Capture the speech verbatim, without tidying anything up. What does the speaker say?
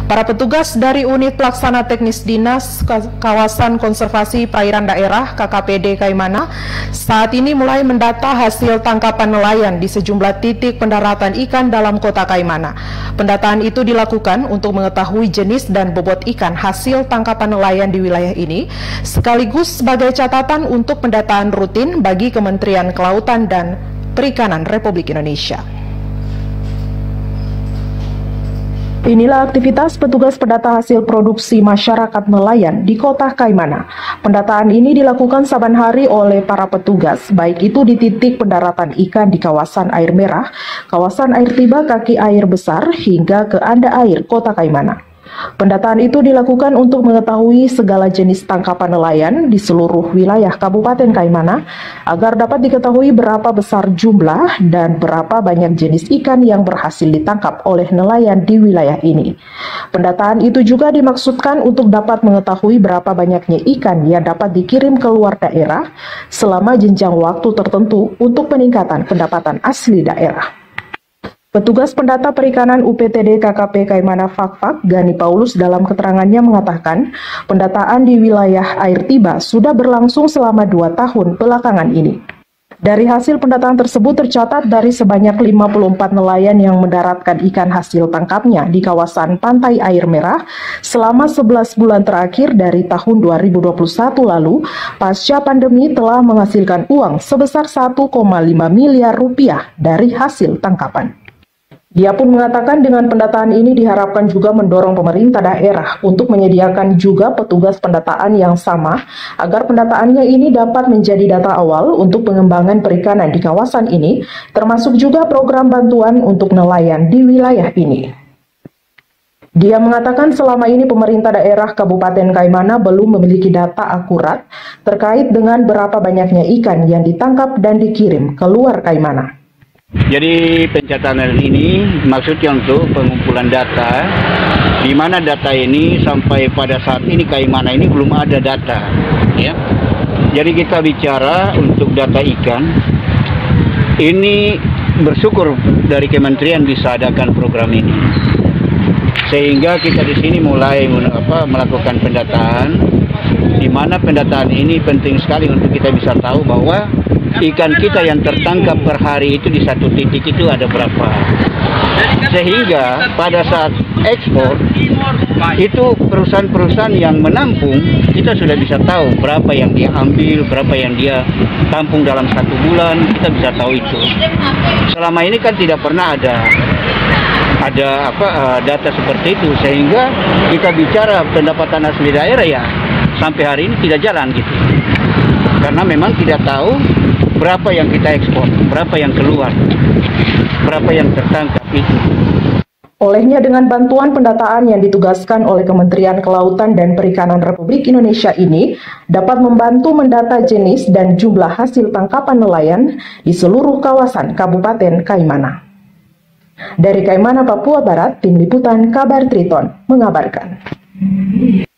Para petugas dari Unit Pelaksana Teknis Dinas Kawasan Konservasi Perairan Daerah K K P D Kaimana saat ini mulai mendata hasil tangkapan nelayan di sejumlah titik pendaratan ikan dalam kota Kaimana. Pendataan itu dilakukan untuk mengetahui jenis dan bobot ikan hasil tangkapan nelayan di wilayah ini, sekaligus sebagai catatan untuk pendataan rutin bagi Kementerian Kelautan dan Perikanan Republik Indonesia. Inilah aktivitas petugas pendata hasil produksi masyarakat nelayan di kota Kaimana. Pendataan ini dilakukan saban hari oleh para petugas, baik itu di titik pendaratan ikan di kawasan air merah, kawasan air tiba kaki air besar, hingga ke anda air kota Kaimana. Pendataan itu dilakukan untuk mengetahui segala jenis tangkapan nelayan di seluruh wilayah Kabupaten Kaimana agar dapat diketahui berapa besar jumlah dan berapa banyak jenis ikan yang berhasil ditangkap oleh nelayan di wilayah ini. Pendataan itu juga dimaksudkan untuk dapat mengetahui berapa banyaknya ikan yang dapat dikirim ke luar daerah selama jenjang waktu tertentu untuk peningkatan pendapatan asli daerah. Petugas Pendata Perikanan U P T D K K P Kaimana Fakfak, Gani Paulus, dalam keterangannya mengatakan pendataan di wilayah air tiba sudah berlangsung selama dua tahun belakangan ini. Dari hasil pendataan tersebut tercatat dari sebanyak lima puluh empat nelayan yang mendaratkan ikan hasil tangkapnya di kawasan pantai air merah selama sebelas bulan terakhir dari tahun dua ribu dua puluh satu lalu, pasca pandemi telah menghasilkan uang sebesar satu koma lima miliar rupiah dari hasil tangkapan. Dia pun mengatakan dengan pendataan ini diharapkan juga mendorong pemerintah daerah untuk menyediakan juga petugas pendataan yang sama agar pendataannya ini dapat menjadi data awal untuk pengembangan perikanan di kawasan ini, termasuk juga program bantuan untuk nelayan di wilayah ini. Dia mengatakan selama ini pemerintah daerah Kabupaten Kaimana belum memiliki data akurat terkait dengan berapa banyaknya ikan yang ditangkap dan dikirim ke luar Kaimana. Jadi pencatatan ini maksudnya untuk pengumpulan data, di mana data ini sampai pada saat ini Kaimana ini belum ada data, ya. Jadi kita bicara untuk data ikan, ini bersyukur dari kementerian bisa adakan program ini, sehingga kita di sini mulai apa, melakukan pendataan, di mana pendataan ini penting sekali untuk kita bisa tahu bahwa ikan kita yang tertangkap per hari itu di satu titik itu ada berapa, sehingga pada saat ekspor itu perusahaan-perusahaan yang menampung kita sudah bisa tahu berapa yang dia ambil, berapa yang dia tampung dalam satu bulan, kita bisa tahu itu. Selama ini kan tidak pernah ada ada apa data seperti itu, sehingga kita bicara pendapatan asli daerah ya sampai hari ini tidak jalan gitu, karena memang tidak tahu berapa yang kita ekspor, berapa yang keluar, berapa yang tertangkap itu. Olehnya dengan bantuan pendataan yang ditugaskan oleh Kementerian Kelautan dan Perikanan Republik Indonesia ini dapat membantu mendata jenis dan jumlah hasil tangkapan nelayan di seluruh kawasan Kabupaten Kaimana. Dari Kaimana, Papua Barat, Tim Liputan Kabar Triton mengabarkan.